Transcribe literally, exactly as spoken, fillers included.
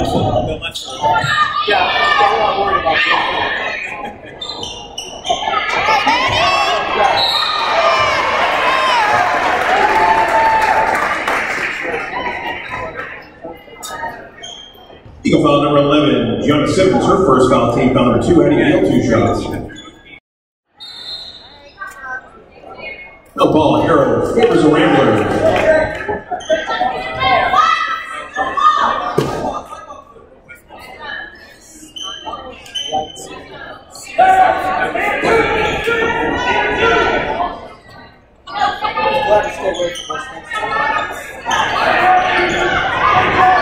left foot, the left foot. Yeah, I'm not worried about that. Eagle foul number eleven, Gianna Simmons, her first foul, team foul number two, Addie Beal, two shots. No ball, Arrow favors the Ramblers. Glad to stay away from this next time.